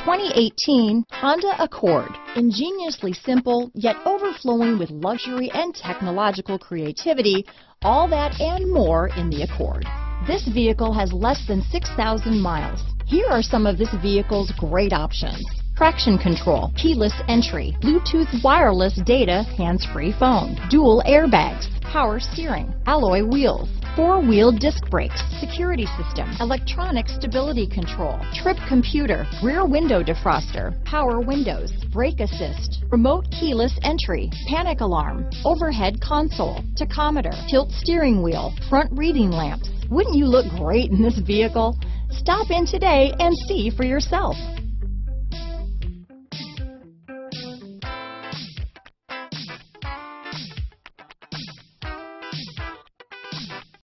2018 Honda Accord. Ingeniously simple, yet overflowing with luxury and technological creativity, all that and more in the Accord. This vehicle has less than 6,000 miles. Here are some of this vehicle's great options: traction control, keyless entry, Bluetooth wireless data, hands-free phone, dual airbags, power steering, alloy wheels, four-wheel disc brakes, security system, electronic stability control, trip computer, rear window defroster, power windows, brake assist, remote keyless entry, panic alarm, overhead console, tachometer, tilt steering wheel, front reading lamps. Wouldn't you look great in this vehicle? Stop in today and see for yourself.